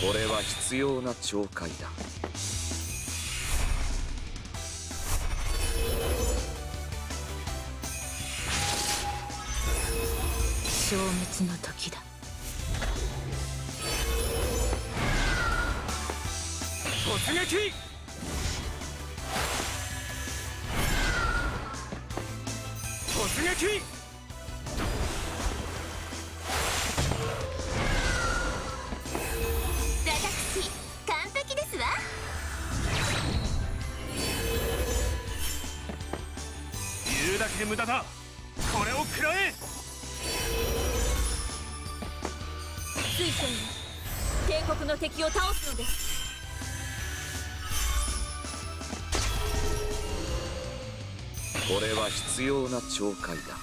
これは必要な懲戒だ。 消滅の時だ。 突撃。突撃。 私完璧ですわ。 言うだけ無駄だ。これを食らえ。 水晶が帝国の敵を倒すのです。 これは必要な懲戒だ。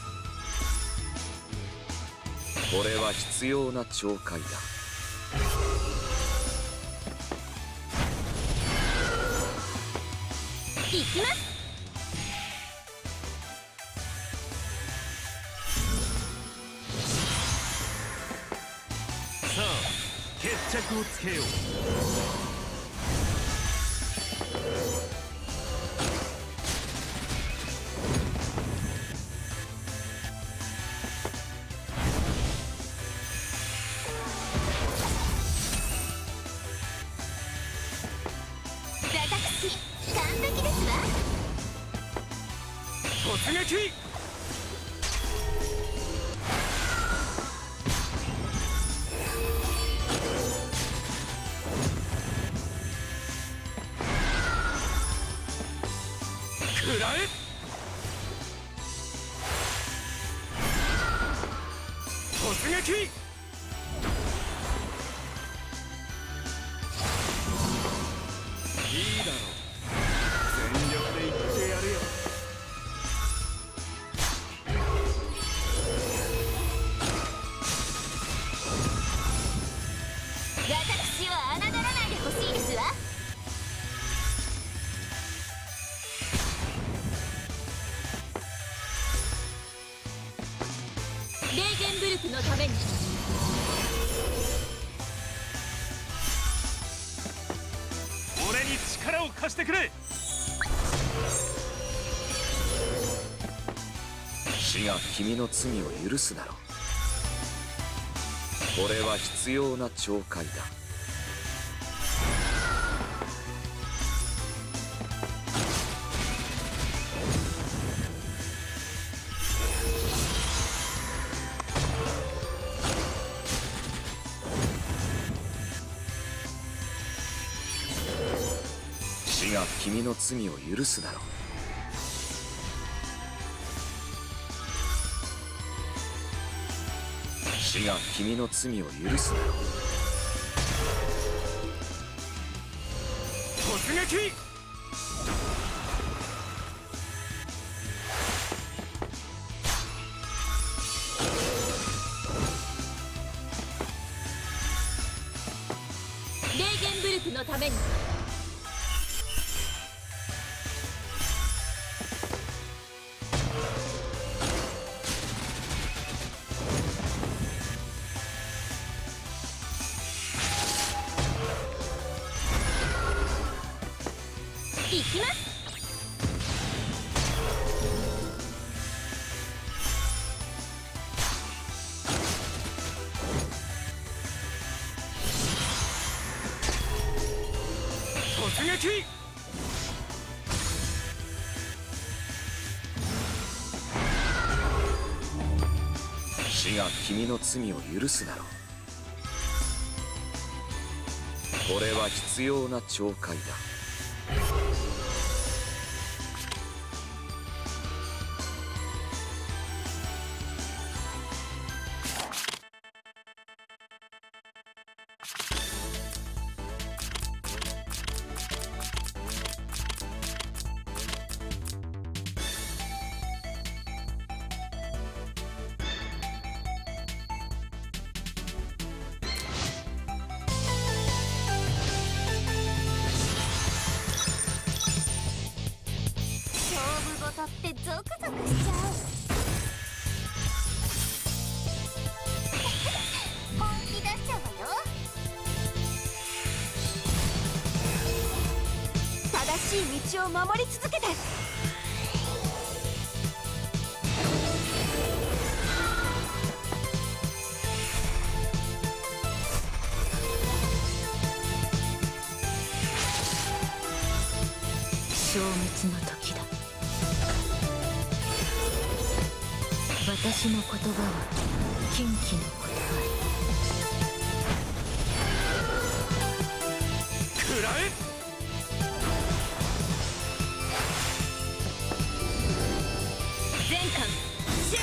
これは必要な懲戒だ。 行きます。 さあ決着をつけよう。 私完璧ですわ。 突撃。食らえ。突撃。いいだろう。全力でいってやるよ。 私を侮らないでほしいですわ。 レーゲンブルクのために。 俺に力を貸してくれ。 死が君の罪を許すだろう。これは必要な懲戒だ。死が君の罪を許すだろう。死が君の罪を許すだろう。 突撃。 レーゲンブルクのために。 行きます。 突撃。 死が君の罪を許すだろう。これは必要な懲戒だ。 ってゾクゾクしちゃう。本気出しちゃうわよ。 しい道を守り続けて。消滅の時だ。私の言葉は禁忌の言葉。 食らえ。 全艦進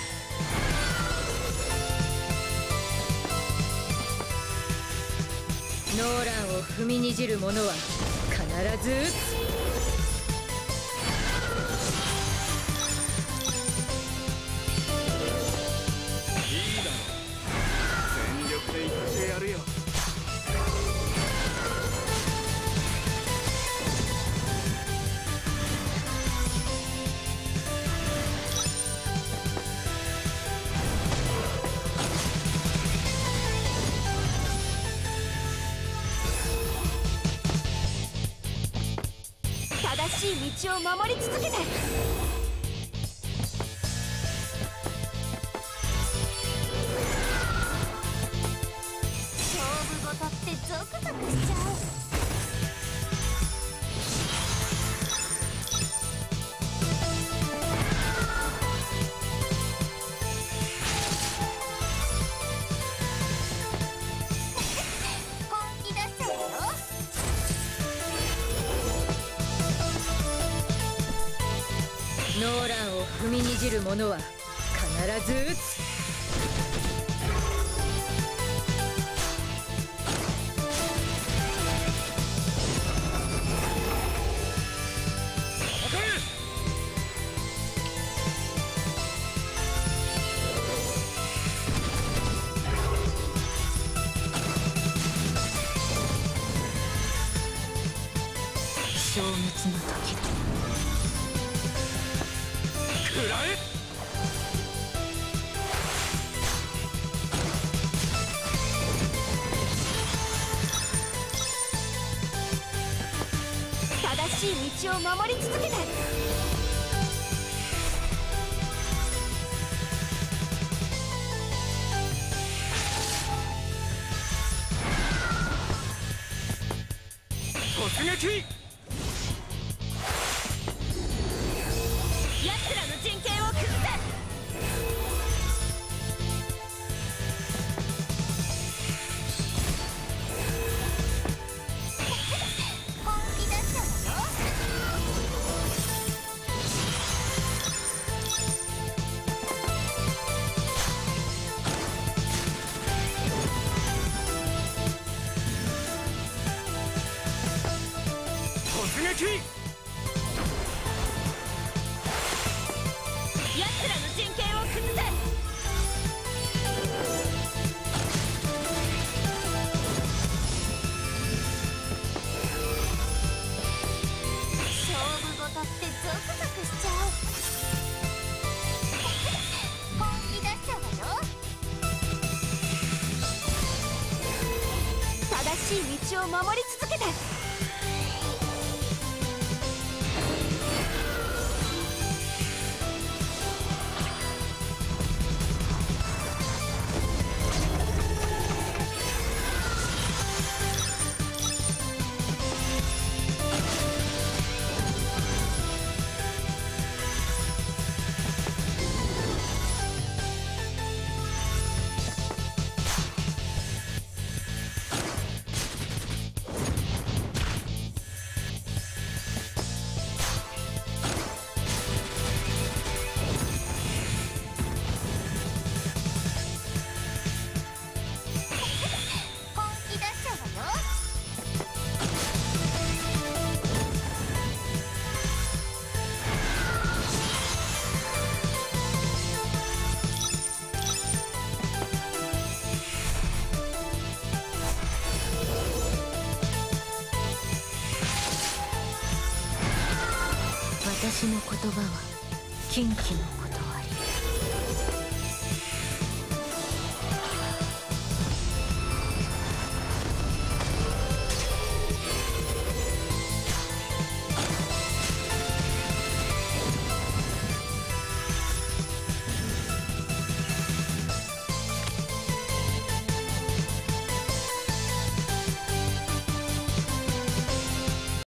軍。ノーランを踏みにじる者は必ず撃つ。 全力で行ってやるよ。 正しい道を守り続けて。 勝負事ってゾクゾクしちゃう。本気出しちゃうよ。 ノーランを踏みにじる者は必ず撃つ。消滅の時だ。 食らえ。 正しい道を守り続けて。 突撃。 奴らの陣形を崩せ。 本気出しちゃうよ。 突撃。 奴らの陣形を崩せ。 勝負事ってゾクゾクしちゃう。本気出しちゃうわよ。 正しい道を守り続けて。 本気出しちゃうわよ。 私の言葉は禁忌の